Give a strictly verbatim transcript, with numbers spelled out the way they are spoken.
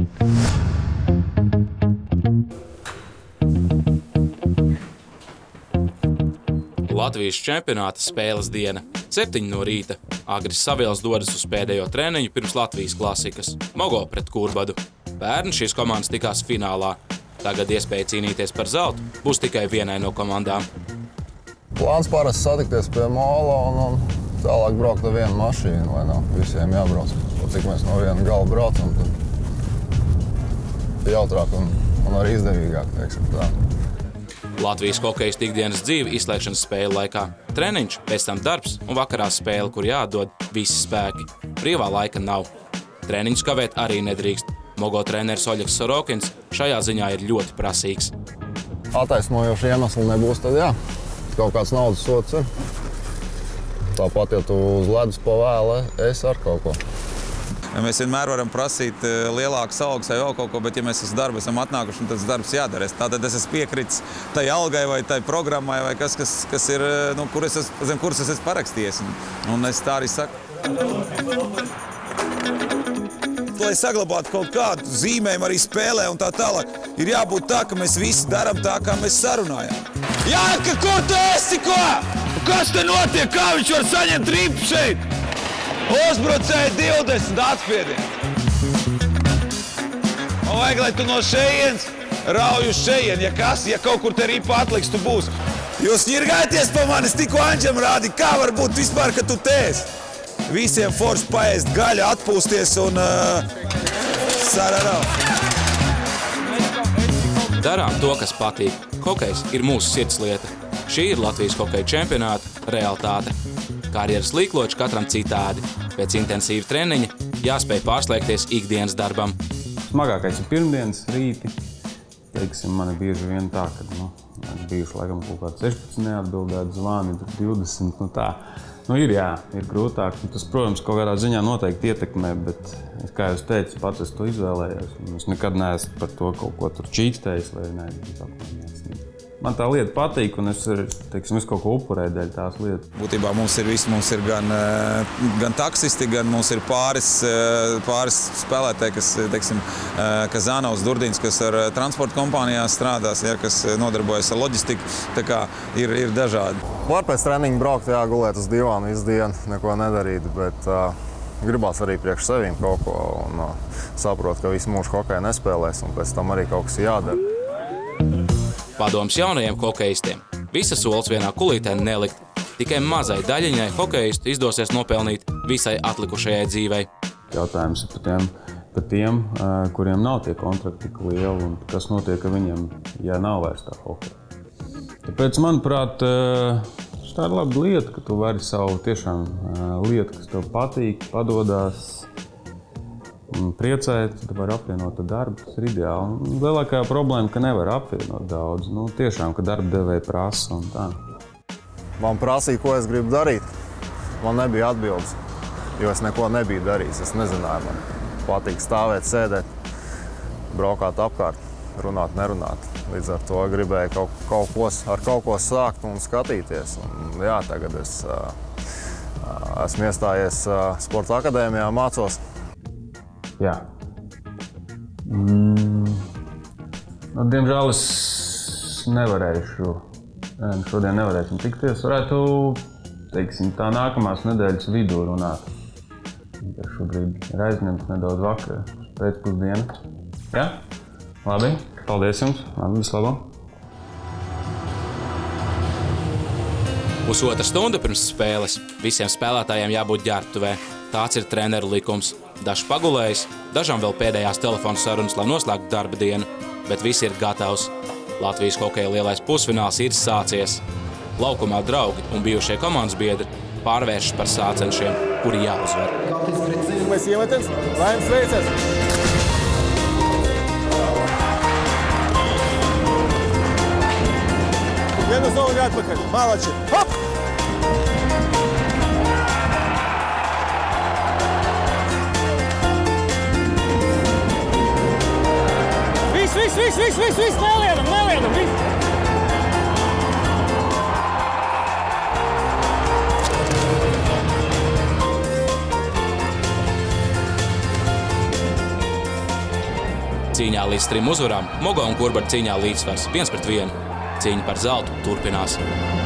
Latvijas čempionāta spēles diena. Septiņi no rīta. Agris Savils dodas uz pēdējo treniņu pirms Latvijas klasikas. Mogo pret Kurbadu. Pērn šīs komandas tikās finālā. Tagad iespēja cīnīties par zeltu būs tikai vienai no komandām. Plāns parasti satikties pie mola un, un tālāk braukt ar vienu mašīnu, vai nav visiem jābrauc. Cik mēs no viena gala braucam, tad jautrāk un, un arī izdevīgāk, teiksim tā. Latvijas hokejistu ikdienas dzīve izslēgšanas spēļu laikā. Treniņš, pēc tam darbs un vakarā spēle, kur jāatdod visi spēki. Brīvā laika nav. Treniņus kavēt arī nedrīkst. Mogo treneris Oļegs Sorokins šajā ziņā ir ļoti prasīgs. Attaisnojoši iemesli nebūs, tad jā. Kaut kāds naudas sods ir. Tāpat, ja tu uz ledus pavēli, es ar kaut ko. Mēs vienmēr varam prasīt lielākas algas vai vēl kaut ko, bet ja mēs uz darbu esam atnākuši, tad tas darbs jādara. Tātad es esmu piekritis tai algai vai tai programmai vai kas, kas, kas ir, nu, kur es, zem kuras es esmu parakstījies. Un, un es tā arī saku. Lai saglabātu kaut kādu zīmējumu arī spēlē un tā tālāk, ir jābūt tā, ka mēs visi darām tā, kā mēs sarunājām. Jāka, ko tu esi, ko? Kas te notiek? Kā viņš var saņemt ripu šeit? Uzbrucēji divdesmit atspiedieni. Man vajag, lai tu no šejienes rauj uz šejieni. Ja kas, ja kaut kur te ripa atliks, tu būs. Jūs ņirgājaties pa manis, tikko Anģem rādi, kā var būt vispār, ka tu tēs. Visiem forši paēst gaļu, atpūsties un uh, sararau. Darām to, kas patīk. Hokejs ir mūsu sirdslieta. Šī ir Latvijas hokeja čempionāta realitāte. Karjeras līkloči katram citādi. Pēc intensīva treniņa jāspēj pārslēgties ikdienas darbam. Smagākais ir pirmdienas rīti. Teiksim, man ir bieži vien tā, ka nu, bijuši laikam kaut kāds sešpadsmit neatbildēt zvani, divdesmit, nu tā. Nu ir jā, ir grūtāk. Tas, protams, kaut kādā ziņā noteikti ietekmē, bet, kā jūs teicu, pats es to izvēlējos. Es nekad neesmu par to kaut ko tur čīkstējis vai ne. Man tā lieta patīk, un es, teiksim, es kaut ko upurēju dēļ tās lietas. Būtībā mums ir viss, mums ir gan, gan taksisti, gan mums ir pāris, pāris spēlētāji, kas, teiksim, Kazanovs, Durdins, kas ar transporta kompānijās strādās, ja, kas nodarbojas ar loģistiku, tā kā ir, ir dažādi. Var pēc treniņa braukt, jā, gulēt uz divānu visu dienu, neko nedarīt, bet uh, gribās arī priekš sevīm kaut ko un uh, saprot, ka visu mūžu hokeju nespēlēs, un pēc tam arī kaut kas jādara. Padoms jaunajiem hokejistiem. Visas solis vienā kulītē nelikt. Tikai mazai daļiņai hokejistu izdosies nopelnīt visai atlikušajai dzīvei. Jautājums ir par tiem, par tiem, kuriem nav tie kontrakti tik lieli un kas notiek ar viņiem, ja nav vairs tā hokeja. Tāpēc, manuprāt, tā ir laba lieta, ka tu vari savu tiešām lietu, kas tev patīk, padodās, priecēt, tad var apvienot darbu, tas ir ideāli. Lielākā problēma, ka nevar apvienot daudz. Nu, tiešām, ka darba devēja prasa un tā. Man prasīja, ko es gribu darīt. Man nebija atbildes, jo es neko nebiju darījis. Es nezināju, man patīk stāvēt, sēdēt, braukāt apkārt, runāt, nerunāt. Līdz ar to gribēju kaut, kaut ko, ar kaut ko sākt un skatīties. Un, jā, tagad es uh, esmu iestājies uh, sporta akadēmijā, mācos. Jā. Mm. Nu, diemžēl es nevarēšu, šodien nevarēsim tikties. Varētu, teiksim, tā nākamās nedēļas vidū runāt. Es šobrīd ir aizņemts nedaudz vakar, pēcpusdiena. Jā? Labi, paldies jums. Labi, vislabāk. Pusotra stunda pirms spēles. Visiem spēlētājiem jābūt ģērbtuvē. Tāds ir treneru likums. Dažs pagulējis, dažām vēl pēdējās telefonu sarunas, lai noslēgtu darba dienu, bet visi ir gatavs. Latvijas hokeja lielais pusfināls ir sācies. Laukumā draugi un bijušie komandas biedri pārvēršas par sācenšiem, kuri jāuzvar. Mēs iemetens, lai jums veicas! Vienu zonu atpakaļ, malači! Hop! Viss, viss, viss, viss, viss, nelienam, nelienam, viss! Cīņā līdz trim uzvarām Mogo un Kurbara cīņā līdzsvars viens pret vienu. Cīņa par zeltu turpinās.